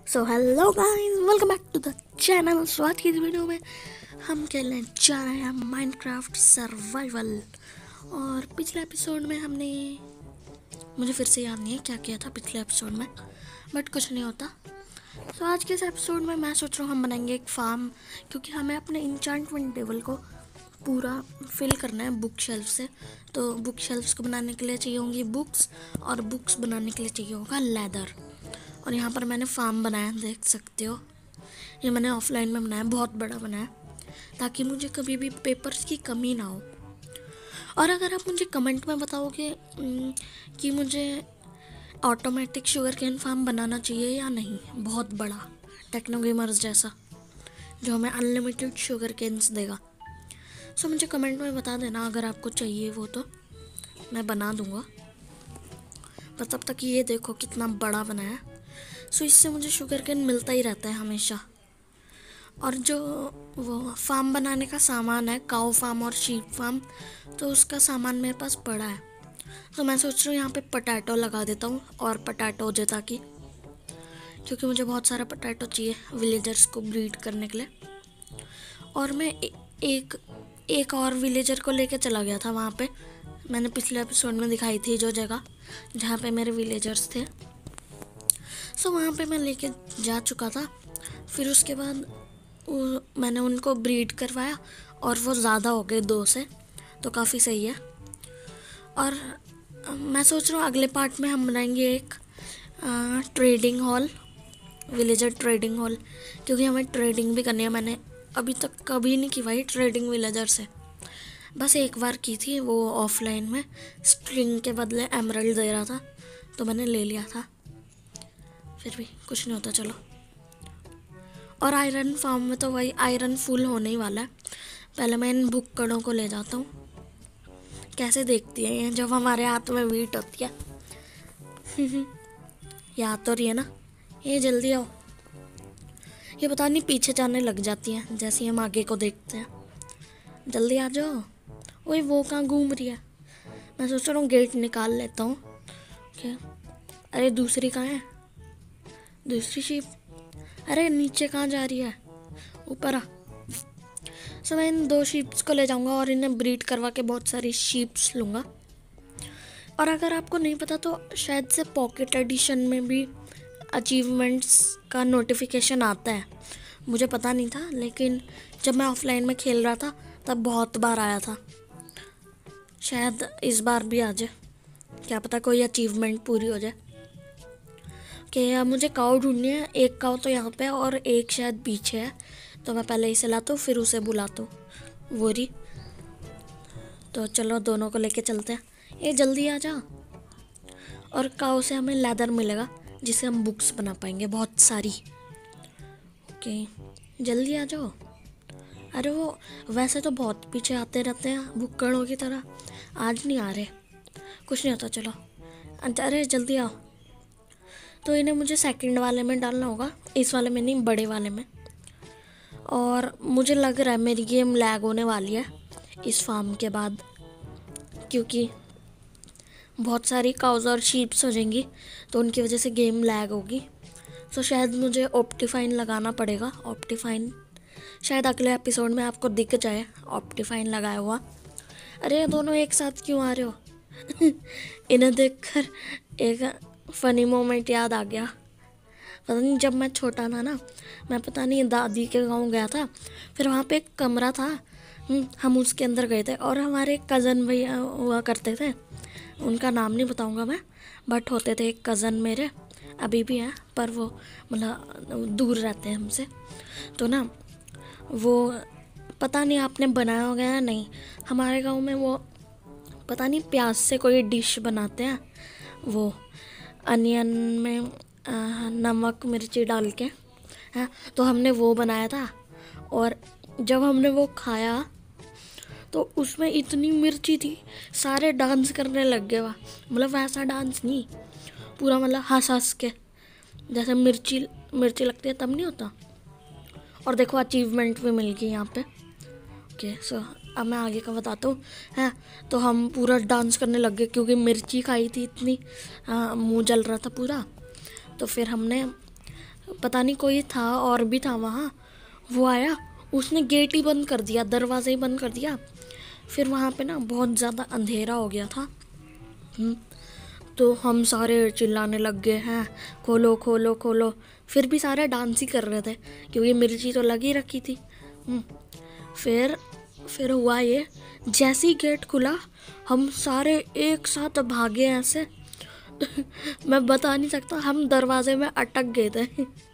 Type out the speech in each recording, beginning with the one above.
So hello guys, welcome back to the channel. So आज की इस वीडियो में हम खेलने जा रहे हैं माइनक्राफ्ट सर्वाइवल। और पिछले एपिसोड में हमने, मुझे फिर से याद नहीं है क्या किया था पिछले एपिसोड में, बट कुछ नहीं होता। सो आज के इस एपिसोड में मैं सोच रहा हूँ हम बनाएंगे एक फार्म, क्योंकि हमें अपने इंचांटमेंट टेबल को पूरा फिल करना है बुक शेल्फ से। तो बुक शेल्फ्स को बनाने के लिए चाहिए होंगी बुक्स, और बुक्स बनाने के लिए चाहिए होगा लेदर। और यहाँ पर मैंने फार्म बनाया, देख सकते हो। ये मैंने ऑफलाइन में बनाया, बहुत बड़ा बनाया, ताकि मुझे कभी भी पेपर्स की कमी ना हो। और अगर आप मुझे कमेंट में बताओगे कि मुझे ऑटोमेटिक शुगर केन फार्म बनाना चाहिए या नहीं, बहुत बड़ा टेक्नो गेमर्स जैसा, जो हमें अनलिमिटेड शुगर केन्स देगा, सो मुझे कमेंट में बता देना। अगर आपको चाहिए वो तो मैं बना दूँगा। पर तब तक ये देखो कितना बड़ा बनाया। सो इससे मुझे शुगर केन मिलता ही रहता है हमेशा। और जो वो फार्म बनाने का सामान है, काऊ फार्म और शीप फार्म, तो उसका सामान मेरे पास पड़ा है। तो मैं सोच रहा हूँ यहाँ पे पटैटो लगा देता हूँ, और पटैटो हो जाए, ताकि क्योंकि मुझे बहुत सारा पटैटो चाहिए विलेजर्स को ब्रीड करने के लिए। और मैं एक और विलेजर को लेके चला गया था वहाँ पे। मैंने पिछले एपिसोड में दिखाई थी जो जगह जहाँ पे मेरे विलेजर्स थे। सो वहाँ पे मैं लेके जा चुका था। फिर उसके बाद मैंने उनको ब्रीड करवाया, और वो ज़्यादा हो गए 2 से, तो काफ़ी सही है। और मैं सोच रहा हूँ अगले पार्ट में हम बनाएंगे एक trading hall, villager trading hall, क्योंकि हमें ट्रेडिंग भी करनी है। मैंने अभी तक कभी नहीं की भाई ट्रेडिंग विलेजर से, बस एक बार की थी, वो ऑफलाइन में स्ट्रिंग के बदले एमरल्ड दे रहा था, तो मैंने ले लिया था। फिर भी कुछ नहीं होता, चलो। और आयरन फार्म में तो वही आयरन फुल होने ही वाला है। पहले मैं इन भुक्कड़ों को ले जाता हूँ। कैसे देखती है ये जब हमारे हाथ में वीट होती है। याद तो रही है ना, ये जल्दी आओ। ये पता नहीं पीछे जाने लग जाती हैं जैसे हम आगे को देखते हैं। जल्दी आ जाओ। ओए वो कहाँ घूम रही है। मैं सोच रहा हूँ गेट निकाल लेता हूँ। क्या? अरे दूसरी कहाँ है, दूसरी शीप? अरे नीचे कहाँ जा रही है, ऊपर आ। सो मैं इन 2 शीप्स को ले जाऊंगा और इन्हें ब्रीड करवा के बहुत सारी शीप्स लूँगा। और अगर आपको नहीं पता तो शायद से पॉकेट एडिशन में भी अचीवमेंट्स का नोटिफिकेशन आता है। मुझे पता नहीं था, लेकिन जब मैं ऑफलाइन में खेल रहा था तब बहुत बार आया था। शायद इस बार भी आ जाए, क्या पता कोई अचीवमेंट पूरी हो जाए। कि मुझे काऊ ढूंढनी है। एक काऊ तो यहाँ पे और एक शायद पीछे है, तो मैं पहले इसे लाता हूँ फिर उसे बुलाता हूँ। वो रही। तो चलो दोनों को लेके चलते हैं। ये जल्दी आ जा। और काऊ से हमें लेदर मिलेगा, जिससे हम बुक्स बना पाएंगे बहुत सारी। ओके, जल्दी आ जाओ। अरे वो वैसे तो बहुत पीछे आते रहते हैं भुक्कड़ों की तरह, आज नहीं आ रहे। कुछ नहीं होता, चलो। अरे जल्दी आओ। तो इन्हें मुझे सेकंड वाले में डालना होगा, इस वाले में नहीं, बड़े वाले में। और मुझे लग रहा है मेरी गेम लैग होने वाली है इस फार्म के बाद, क्योंकि बहुत सारी काउज और शीप्स हो जाएंगी, तो उनकी वजह से गेम लैग होगी। तो शायद मुझे ऑप्टिफाइन लगाना पड़ेगा। ऑप्टिफाइन शायद अगले एपिसोड में आपको दिख जाए ऑप्टिफाइन लगाया हुआ। अरे ये दोनों एक साथ क्यों आ रहे हो? इन्हें देखकर एक फ़नी मोमेंट याद आ गया। पता नहीं जब मैं छोटा था ना, मैं पता नहीं दादी के गांव गया था, फिर वहाँ पे एक कमरा था, हम उसके अंदर गए थे, और हमारे कज़न भैया हुआ करते थे, उनका नाम नहीं बताऊँगा मैं, बट होते थे एक कज़न मेरे, अभी भी हैं, पर वो मतलब दूर रहते हैं हमसे। तो ना वो पता नहीं आपने बनाया होगा या नहीं, हमारे गांव में वो पता नहीं प्याज से कोई डिश बनाते हैं, वो अनियन में नमक मिर्ची डाल के है, तो हमने वो बनाया था। और जब हमने वो खाया तो उसमें इतनी मिर्ची थी, सारे डांस करने लग गए। वहाँ मतलब वैसा डांस नहीं, पूरा मतलब हंस हंस के, जैसे मिर्ची मिर्ची लगती है तब नहीं होता। और देखो अचीवमेंट भी मिल गई यहाँ पे। ओके, सो अब मैं आगे का बताता हूँ। है तो हम पूरा डांस करने लग गए, क्योंकि मिर्ची खाई थी इतनी, मुंह जल रहा था पूरा। तो फिर हमने पता नहीं कोई था और भी था वहाँ, वो आया, उसने गेट ही बंद कर दिया, दरवाज़ा ही बंद कर दिया। फिर वहाँ पे ना बहुत ज़्यादा अंधेरा हो गया था। तो हम सारे चिल्लाने लग गए हैं, खोलो खोलो खोलो। फिर भी सारे डांस ही कर रहे थे क्योंकि मिर्ची तो लगी रखी थी। फिर हुआ ये, जैसे ही गेट खुला हम सारे एक साथ भागे ऐसे मैं बता नहीं सकता, हम दरवाजे में अटक गए थे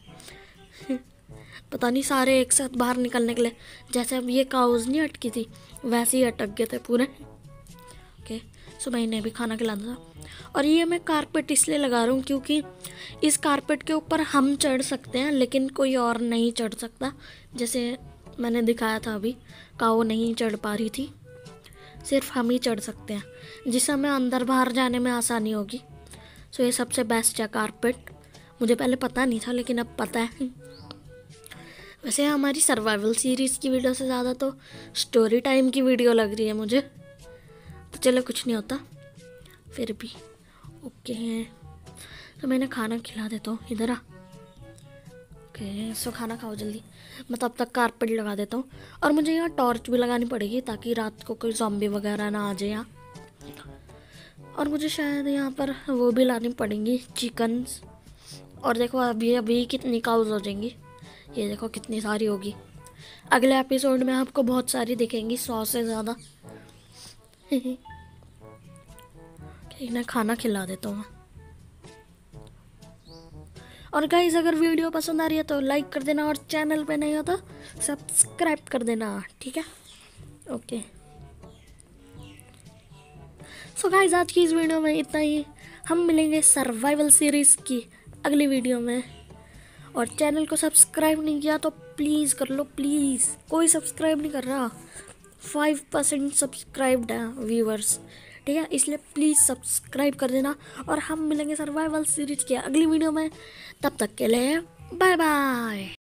पता नहीं, सारे एक साथ बाहर निकलने के लिए, जैसे अब ये काउज नहीं अटकी थी वैसे ही अटक गए थे पूरे। ओके, सो मैंने भी खाना खिलाना था। और ये मैं कारपेट इसलिए लगा रहा हूँ क्योंकि इस कारपेट के ऊपर हम चढ़ सकते हैं लेकिन कोई और नहीं चढ़ सकता। जैसे मैंने दिखाया था अभी, काऊ नहीं चढ़ पा रही थी, सिर्फ हम ही चढ़ सकते हैं, जिससे हमें अंदर बाहर जाने में आसानी होगी। सो ये सबसे बेस्ट है कारपेट। मुझे पहले पता नहीं था लेकिन अब पता है। वैसे हमारी सर्वाइवल सीरीज़ की वीडियो से ज़्यादा तो स्टोरी टाइम की वीडियो लग रही है मुझे, तो चलो कुछ नहीं होता फिर भी। ओके, तो मैंने खाना खिला देता हूँ, इधर आ। ओके, सो खाना खाओ जल्दी, मैं तब तक कारपेट लगा देता हूँ। और मुझे यहाँ टॉर्च भी लगानी पड़ेगी ताकि रात को कोई ज़ॉम्बी वगैरह ना आ जाए यहाँ। और मुझे शायद यहाँ पर वो भी लानी पड़ेंगी, चिकन्स। और देखो अभी कितनी काउज हो जाएंगी, ये देखो कितनी सारी होगी। अगले एपिसोड में आपको बहुत सारी दिखेंगी, 100 से ज़्यादा इन्हें खाना खिला देता हूँ मैं। और गाइस, अगर वीडियो पसंद आ रही है तो लाइक कर देना, और चैनल पे नहीं हो तो सब्सक्राइब कर देना, ठीक है। ओके, सो गाइस, आज की इस वीडियो में इतना ही। हम मिलेंगे सर्वाइवल सीरीज़ की अगली वीडियो में। और चैनल को सब्सक्राइब नहीं किया तो प्लीज़ कर लो, प्लीज़। कोई सब्सक्राइब नहीं कर रहा, 5% सब्सक्राइब्ड है व्यूवर्स, ठीक है, इसलिए प्लीज़ सब्सक्राइब कर देना। और हम मिलेंगे सर्वाइवल सीरीज की अगली वीडियो में, तब तक के लिए बाय बाय।